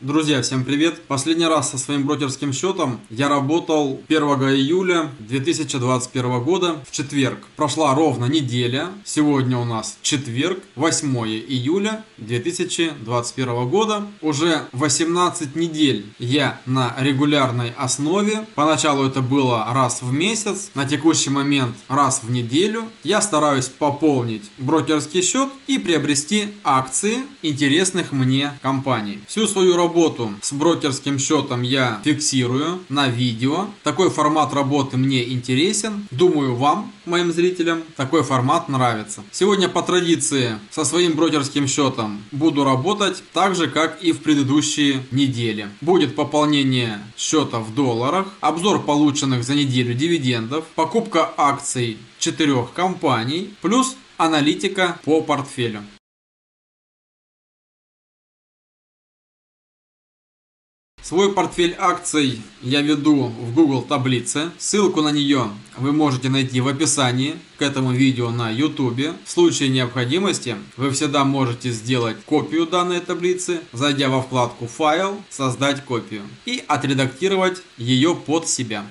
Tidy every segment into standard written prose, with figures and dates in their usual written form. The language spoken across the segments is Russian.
Друзья, всем привет! Последний раз со своим брокерским счетом я работал 1 июля 2021 года в четверг. Прошла ровно неделя. Сегодня у нас четверг, 8 июля 2021 года. Уже 18 недель я на регулярной основе. Поначалу это было раз в месяц, на текущий момент раз в неделю. Я стараюсь пополнить брокерский счет и приобрести акции интересных мне компаний. Всю свою работу с брокерским счетом я фиксирую на видео. Такой формат работы мне интересен. Думаю, вам, моим зрителям, такой формат нравится. Сегодня по традиции со своим брокерским счетом буду работать так же, как и в предыдущие недели. Будет пополнение счета в долларах, обзор полученных за неделю дивидендов, покупка акций 4 компаний, плюс аналитика по портфелю. Свой портфель акций я веду в Google таблице. Ссылку на нее вы можете найти в описании к этому видео на YouTube. В случае необходимости вы всегда можете сделать копию данной таблицы, зайдя во вкладку «Файл», создать копию и отредактировать ее под себя.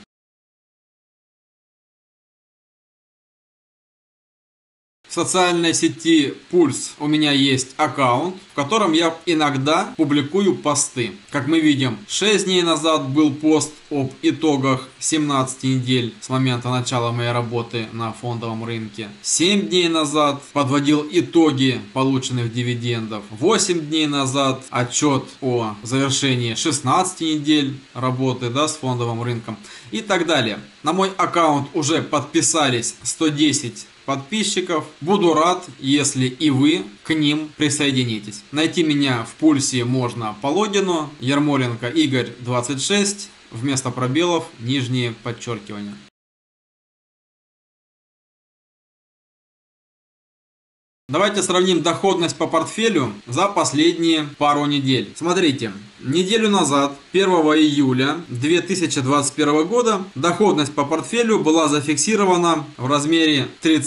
В социальной сети Пульс у меня есть аккаунт, в котором я иногда публикую посты. Как мы видим, 6 дней назад был пост об итогах 17 недель с момента начала моей работы на фондовом рынке. 7 дней назад подводил итоги полученных дивидендов. 8 дней назад отчет о завершении 16 недель работы с фондовым рынком и так далее. На мой аккаунт уже подписались 110 подписчиков. Буду рад, если и вы к ним присоединитесь. Найти меня в Пульсе можно по логину Ермоленко Игорь 26, вместо пробелов нижние подчеркивания. Давайте сравним доходность по портфелю за последние пару недель. Смотрите, неделю назад, 1 июля 2021 года, доходность по портфелю была зафиксирована в размере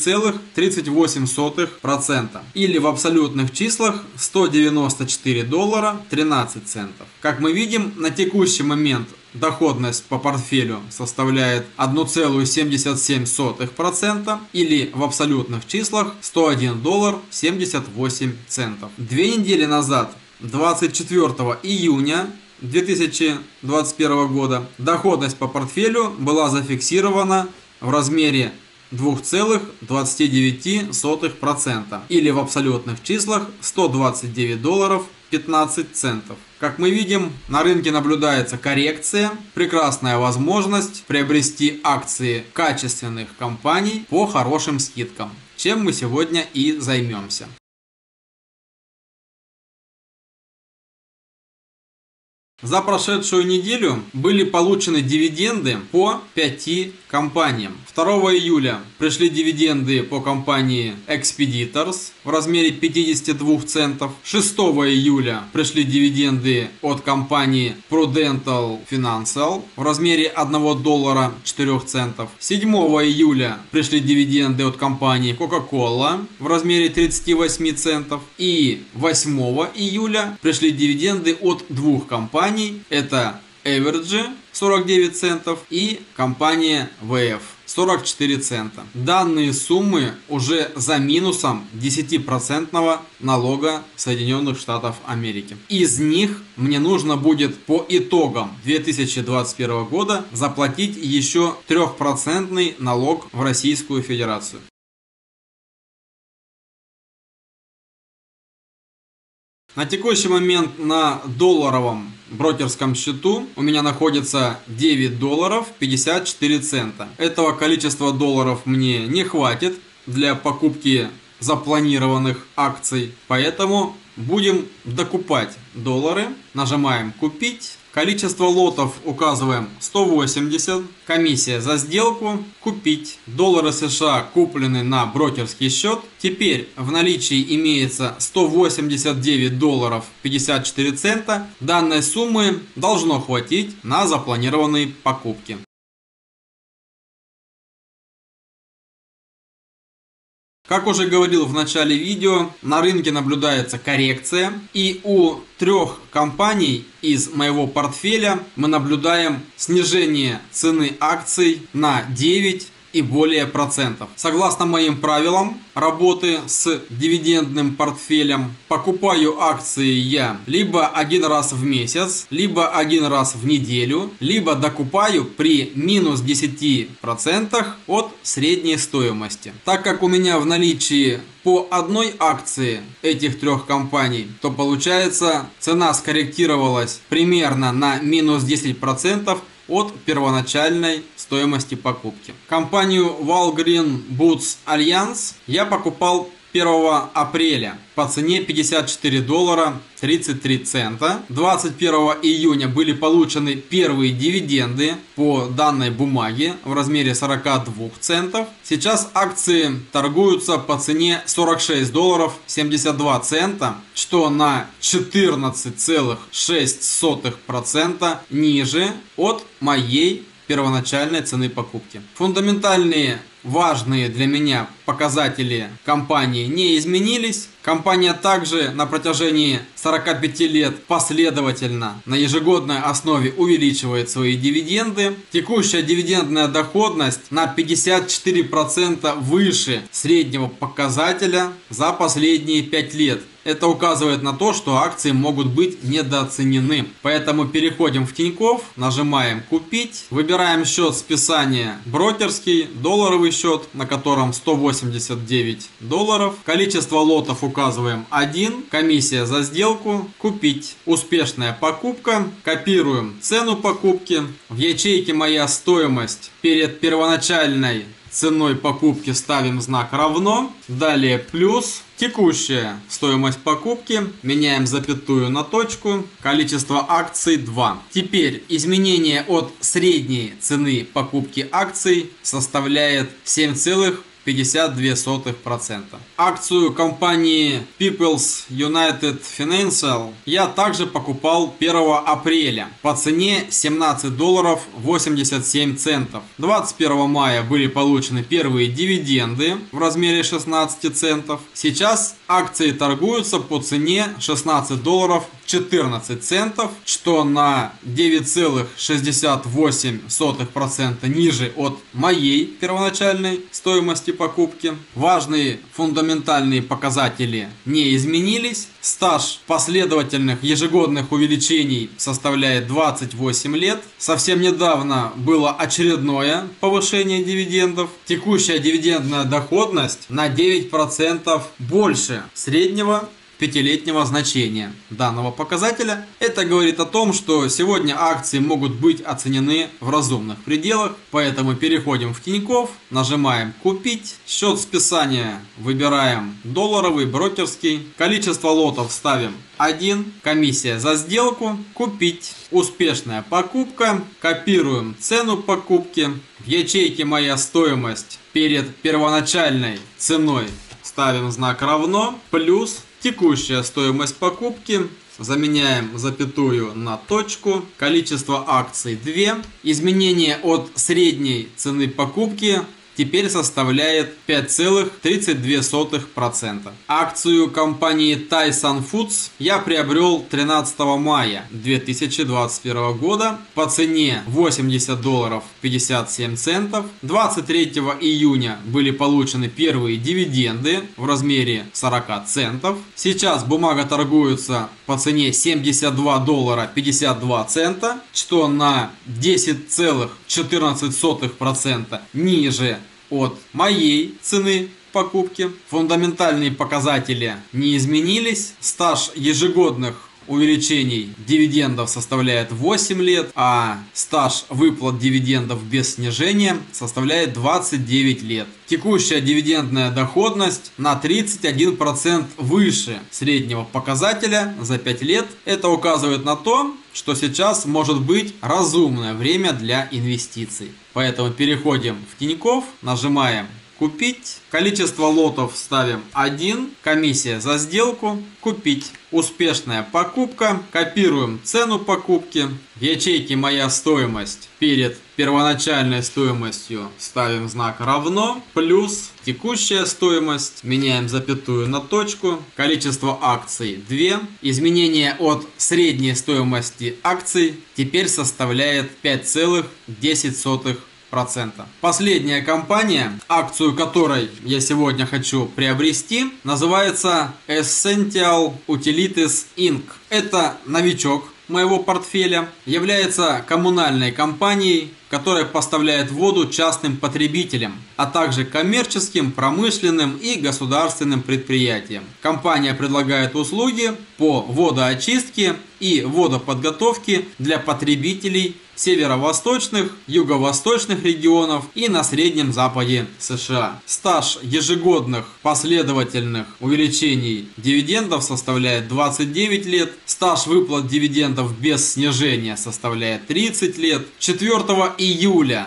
3,38%. Или в абсолютных числах $194 13 центов. Как мы видим, на текущий момент доходность по портфелю составляет 1,77% или в абсолютных числах $101 78 центов. 2 недели назад, 24 июня 2021 года, доходность по портфелю была зафиксирована в размере 2,29% или в абсолютных числах $129 15 центов. Как мы видим, на рынке наблюдается коррекция, прекрасная возможность приобрести акции качественных компаний по хорошим скидкам, чем мы сегодня и займемся. За прошедшую неделю были получены дивиденды по 5 компаниям. 2 июля пришли дивиденды по компании Expeditors в размере 52 центов. 6 июля пришли дивиденды от компании Prudential Financial в размере $1 4 центов. 7 июля пришли дивиденды от компании Coca-Cola в размере 38 центов. И 8 июля пришли дивиденды от двух компаний. Это Evergy 49 центов и компания VF 44 цента. Данные суммы уже за минусом 10% налога Соединенных Штатов Америки. Из них мне нужно будет по итогам 2021 года заплатить еще 3% налог в Российскую Федерацию. На текущий момент на долларовом брокерском счету у меня находится $9 54 цента. Этого количества долларов мне не хватит для покупки запланированных акций, поэтому будем докупать доллары. Нажимаем «Купить». Количество лотов указываем 180. Комиссия за сделку. Купить. Доллары США куплены на брокерский счет. Теперь в наличии имеется $189 54 цента. Данной суммы должно хватить на запланированные покупки. Как уже говорил в начале видео, на рынке наблюдается коррекция, и у 3 компаний из моего портфеля мы наблюдаем снижение цены акций на 9 и более процентов. Согласно моим правилам работы с дивидендным портфелем, покупаю акции я либо один раз в месяц, либо один раз в неделю, либо докупаю при минус 10% от средней стоимости. Так как у меня в наличии по одной акции этих 3 компаний, то получается цена скорректировалась примерно на минус 10% от первоначальной стоимости покупки. Компанию Walgreen Boots Alliance я покупал 1 апреля по цене $54 33 цента. 21 июня были получены первые дивиденды по данной бумаге в размере 42 центов. Сейчас акции торгуются по цене $46.72, что на 14,6% ниже от моей первоначальной цены покупки. Фундаментальные важные для меня показатели компании не изменились. Компания также на протяжении 45 лет последовательно на ежегодной основе увеличивает свои дивиденды. Текущая дивидендная доходность на 54% выше среднего показателя за последние 5 лет. Это указывает на то, что акции могут быть недооценены. Поэтому переходим в Тинькофф, нажимаем «Купить», выбираем счет списания брокерский, долларовый счет, на котором $189. Количество лотов указываем 1, комиссия за сделку, «Купить». Успешная покупка, копируем цену покупки. В ячейке «Моя стоимость» перед первоначальной ценой покупки ставим знак «равно», далее плюс, текущая стоимость покупки, меняем запятую на точку, количество акций 2. Теперь изменение от средней цены покупки акций составляет 7,52%. Акцию компании People's United Financial я также покупал 1 апреля по цене $17.87. 21 мая были получены первые дивиденды в размере 16 центов. Сейчас акции торгуются по цене $16.14, что на 9,68% ниже от моей первоначальной стоимости покупки. Важные фундаментальные показатели не изменились. Стаж последовательных ежегодных увеличений составляет 28 лет. Совсем недавно было очередное повышение дивидендов. Текущая дивидендная доходность на 9% больше среднего 5-летнего значения данного показателя. Это говорит о том, что сегодня акции могут быть оценены в разумных пределах. Поэтому переходим в Тинькофф, нажимаем «Купить». Счет списания выбираем долларовый, брокерский. Количество лотов ставим 1. Комиссия за сделку. «Купить». Успешная покупка. Копируем цену покупки. В ячейке «Моя стоимость» перед первоначальной ценой ставим знак «равно», плюс текущая стоимость покупки, заменяем запятую на точку, количество акций 2, изменение от средней цены покупки теперь составляет 5,32%. Акцию компании Tyson Foods я приобрел 13 мая 2021 года по цене $80.57. 23 июня были получены первые дивиденды в размере 40 центов. Сейчас бумага торгуется по цене $72.52, что на 10,14% ниже от моей цены покупки. Фундаментальные показатели не изменились. Стаж ежегодных увеличений дивидендов составляет 8 лет, а стаж выплат дивидендов без снижения составляет 29 лет. Текущая дивидендная доходность на 31% выше среднего показателя за 5 лет. Это указывает на то, что сейчас может быть разумное время для инвестиций. Поэтому переходим в Тинькофф, нажимаем купить. Количество лотов ставим 1. Комиссия за сделку купить. Успешная покупка. Копируем цену покупки. В ячейке «Моя стоимость» перед первоначальной стоимостью ставим знак «равно», плюс текущая стоимость, меняем запятую на точку, количество акций 2, изменение от средней стоимости акций теперь составляет 5,10%. Последняя компания, акцию которой я сегодня хочу приобрести, называется Essential Utilities Inc. Это новичок моего портфеля, является коммунальной компанией, которая поставляет воду частным потребителям, а также коммерческим, промышленным и государственным предприятиям. Компания предлагает услуги по водоочистке и водоподготовке для потребителей северо-восточных, юго-восточных регионов и на Среднем Западе США. Стаж ежегодных последовательных увеличений дивидендов составляет 29 лет. Стаж выплат дивидендов без снижения составляет 30 лет. 4 июля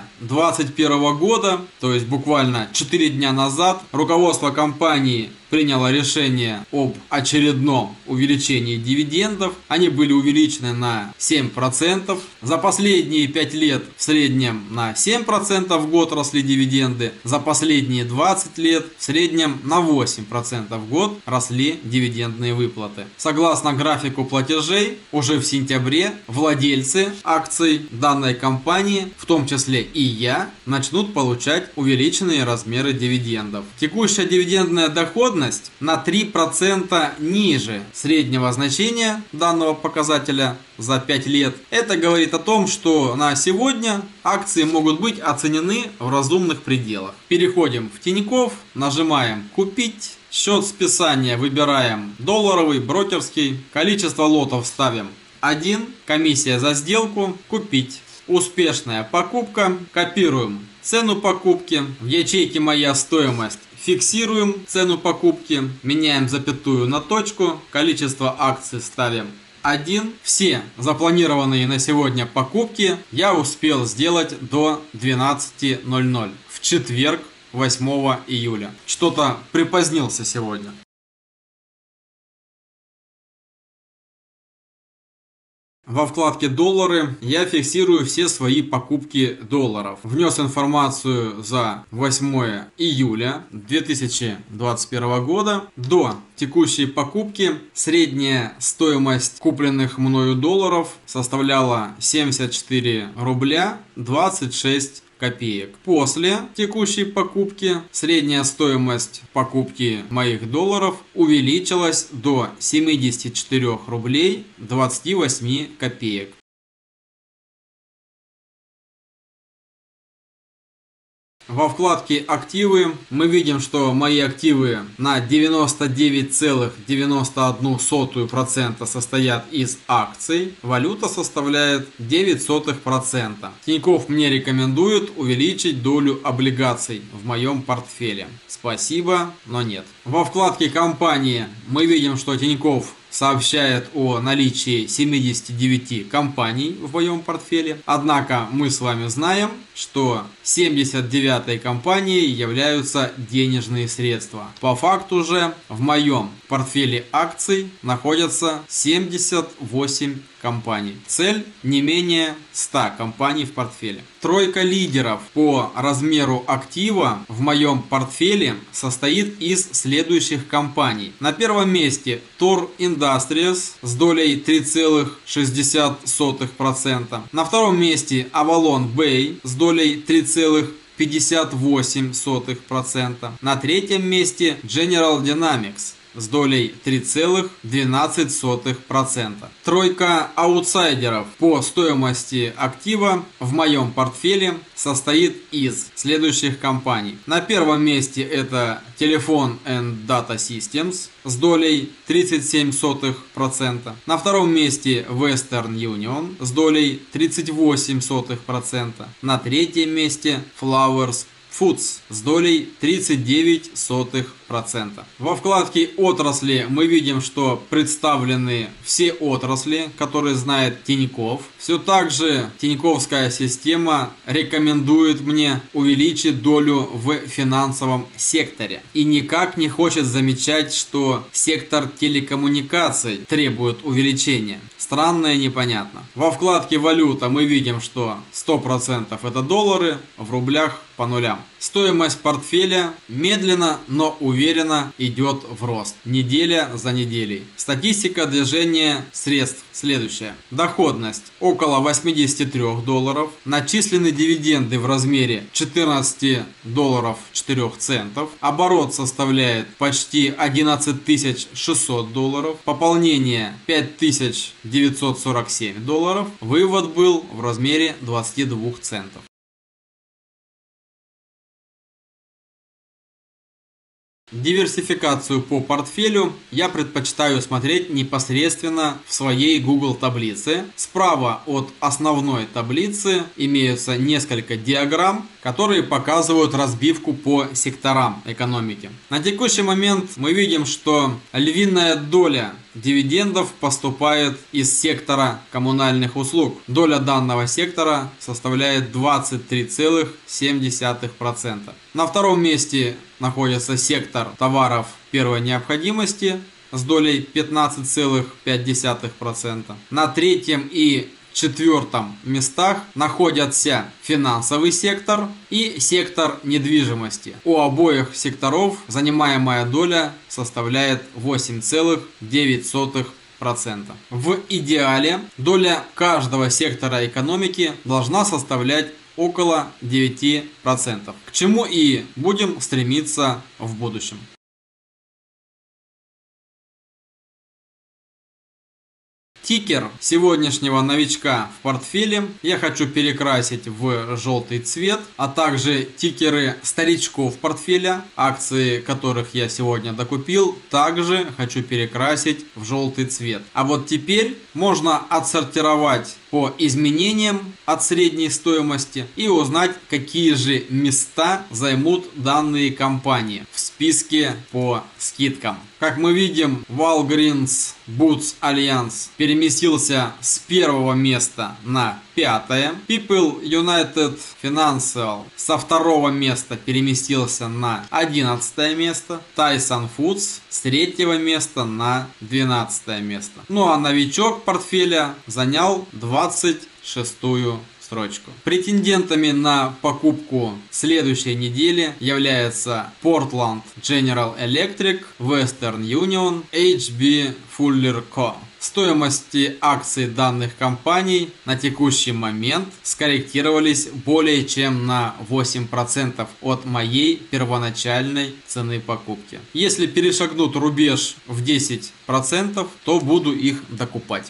2021 года, то есть буквально 4 дня назад, руководство компании приняло решение об очередном увеличении дивидендов. Они были увеличены на 7%. За последние 5 лет в среднем на 7% в год росли дивиденды. За последние 20 лет в среднем на 8% в год росли дивидендные выплаты. Согласно графику платежей, уже в сентябре владельцы акций данной компании, в том числе и я, начнут получать увеличенные размеры дивидендов. Текущая дивидендная доходность на 3% ниже среднего значения данного показателя за 5 лет. Это говорит о том, что на сегодня акции могут быть оценены в разумных пределах. Переходим в Тинькофф, нажимаем «Купить». Счет списания выбираем долларовый, брокерский. Количество лотов ставим 1. Комиссия за сделку купить. Успешная покупка. Копируем цену покупки. В ячейке «Моя стоимость» фиксируем цену покупки. Меняем запятую на точку. Количество акций ставим 1. Все запланированные на сегодня покупки я успел сделать до 12:00 в четверг, 8 июля. Что-то припозднился сегодня. Во вкладке «Доллары» я фиксирую все свои покупки долларов. Внес информацию за 8 июля 2021 года. До текущей покупки средняя стоимость купленных мною долларов составляла 74 рубля 26 копеек. После текущей покупки средняя стоимость покупки моих долларов увеличилась до 74 рублей 28 копеек. Во вкладке «Активы» мы видим, что мои активы на 99,91% состоят из акций. Валюта составляет 0,09%. Тинькофф мне рекомендует увеличить долю облигаций в моем портфеле. Спасибо, но нет. Во вкладке «Компании» мы видим, что Тинькофф сообщает о наличии 79 компаний в моем портфеле. Однако мы с вами знаем, что 79-й компанией являются денежные средства. По факту же в моем портфеле акций находятся 78 компаний. Цель не менее 100 компаний в портфеле. Тройка лидеров по размеру актива в моем портфеле состоит из следующих компаний. На первом месте Tor Industries с долей 3,60%. На втором месте Avalon Bay с долей 3,58%. На третьем месте General Dynamics с долей 3,12%. Тройка аутсайдеров по стоимости актива в моем портфеле состоит из следующих компаний. На первом месте это Telephone and Data Systems с долей 37%. На втором месте Western Union с долей 38%. На третьем месте Flowers Foods с долей 39%. Во вкладке отрасли мы видим, что представлены все отрасли, которые знает Тинькофф. Все так же Тиньковская система рекомендует мне увеличить долю в финансовом секторе. И никак не хочет замечать, что сектор телекоммуникаций требует увеличения. Странно и непонятно. Во вкладке валюта мы видим, что 100% это доллары, в рублях по нулям. Стоимость портфеля медленно, но уверенно идет в рост. Неделя за неделей. Статистика движения средств следующая. Доходность около 83 долларов. Начислены дивиденды в размере 14 долларов 4 центов. Оборот составляет почти 11 600 долларов. Пополнение 5947 долларов. Вывод был в размере 22 центов. Диверсификацию по портфелю я предпочитаю смотреть непосредственно в своей Google таблице. Справа от основной таблицы имеются несколько диаграмм, которые показывают разбивку по секторам экономики. На текущий момент мы видим, что львиная доля дивидендов поступает из сектора коммунальных услуг. Доля данного сектора составляет 23,7%. На втором месте находится сектор товаров первой необходимости с долей 15,5%. На третьем и четвертом местах находятся финансовый сектор и сектор недвижимости. У обоих секторов занимаемая доля составляет 8,9%. В идеале доля каждого сектора экономики должна составлять около 9%, к чему и будем стремиться в будущем. Тикер сегодняшнего новичка в портфеле я хочу перекрасить в желтый цвет, а также тикеры старичков портфеля, акции которых я сегодня докупил, также хочу перекрасить в желтый цвет. А вот теперь можно отсортировать по изменениям от средней стоимости и узнать, какие же места займут данные компании в списке по скидкам. Как мы видим, Walgreens Boots Alliance переместился с первого места на пятое. People United Financial со второго места переместился на 11 место. Tyson Foods с третьего места на 12 место. Ну а новичок портфеля занял 26-ю строчку. Претендентами на покупку следующей недели являются Portland General Electric, Western Union, HB Fuller Co. Стоимости акций данных компаний на текущий момент скорректировались более чем на 8% от моей первоначальной цены покупки. Если перешагнут рубеж в 10%, то буду их докупать.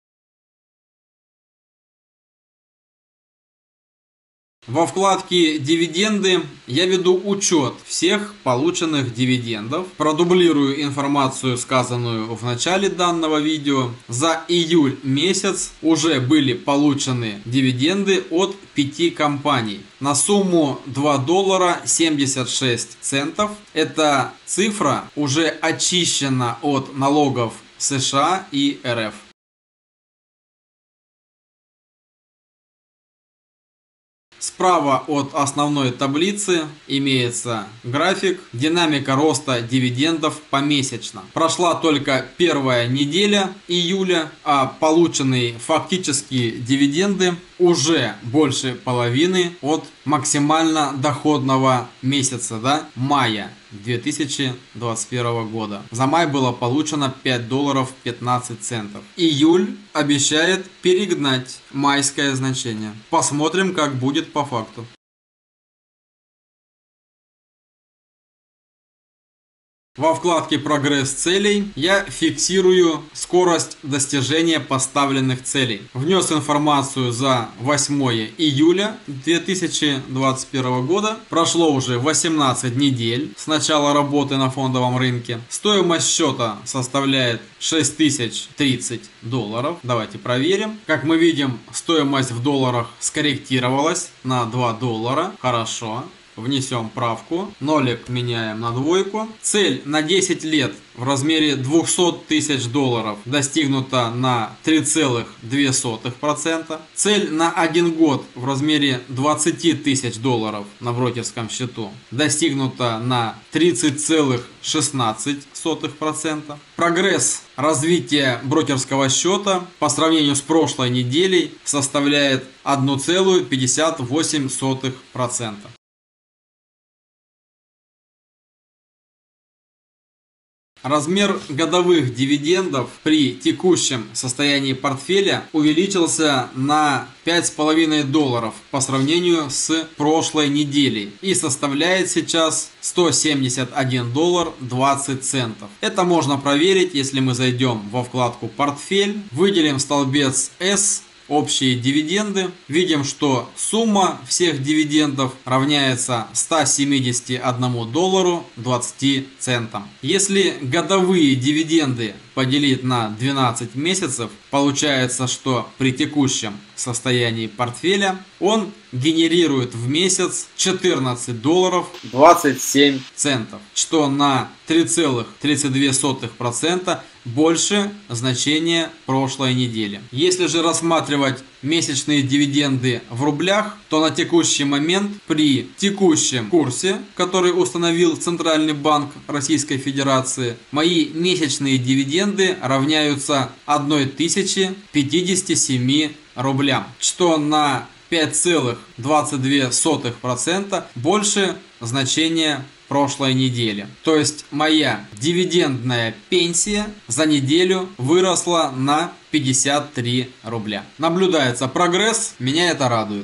Во вкладке «Дивиденды» я веду учет всех полученных дивидендов. Продублирую информацию, сказанную в начале данного видео. За июль месяц уже были получены дивиденды от 5 компаний на сумму 2 доллара 76 центов. Эта цифра уже очищена от налогов США и РФ. Справа от основной таблицы имеется график, динамика роста дивидендов помесячно. Прошла только первая неделя июля, а полученные фактические дивиденды уже больше половины от максимально доходного месяца, мая 2021 года. За май было получено 5 долларов 15 центов. Июль обещает перегнать майское значение. Посмотрим, как будет по факту. Во вкладке «Прогресс целей» я фиксирую скорость достижения поставленных целей. Внес информацию за 8 июля 2021 года. Прошло уже 18 недель с начала работы на фондовом рынке. Стоимость счета составляет 6030 долларов. Давайте проверим. Как мы видим, стоимость в долларах скорректировалась на 2 доллара. Хорошо. внесем правку. Нолик меняем на двойку. Цель на 10 лет в размере 200 тысяч долларов достигнута на 3,2%. Цель на 1 год в размере 20 тысяч долларов на брокерском счету достигнута на 30,16%. Прогресс развития брокерского счета по сравнению с прошлой неделей составляет 1,58%. Размер годовых дивидендов при текущем состоянии портфеля увеличился на 5,5 долларов по сравнению с прошлой неделей и составляет сейчас 171 доллар 20 центов. Это можно проверить, если мы зайдем во вкладку «Портфель», выделим столбец S, общие дивиденды, видим, что сумма всех дивидендов равняется 171 доллару 20 центам. Если годовые дивиденды поделить на 12 месяцев, получается, что при текущем состоянии портфеля он генерирует в месяц 14 долларов 27 центов, что на 3,32% больше значения прошлой недели. Если же рассматривать месячные дивиденды в рублях, то на текущий момент при текущем курсе, который установил Центральный банк Российской Федерации, мои месячные дивиденды равняются 1057 рублям, что на 5,22% больше значения прошлой недели. То есть моя дивидендная пенсия за неделю выросла на 53 рубля. Наблюдается прогресс, меня это радует.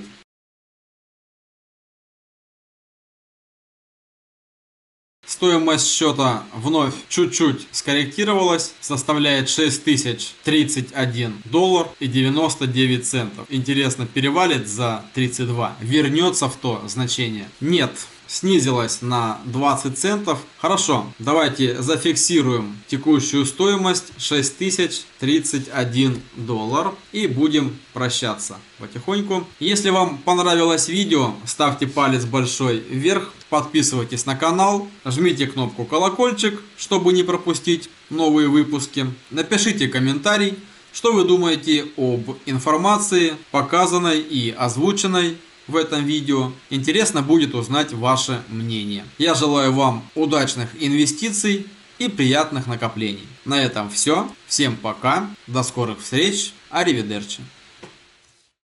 Стоимость счета вновь чуть-чуть скорректировалась, составляет 6031 доллар и 99 центов. Интересно, перевалит за 32? Вернется в то значение? Нет. Снизилась на 20 центов. Хорошо, давайте зафиксируем текущую стоимость 6031 доллар и будем прощаться потихоньку. Если вам понравилось видео, ставьте палец большой вверх, подписывайтесь на канал, жмите кнопку колокольчик, чтобы не пропустить новые выпуски. Напишите комментарий, что вы думаете об информации, показанной и озвученной в этом видео. Интересно будет узнать ваше мнение. Я желаю вам удачных инвестиций и приятных накоплений. На этом все. Всем пока. До скорых встреч. Аривидерчи.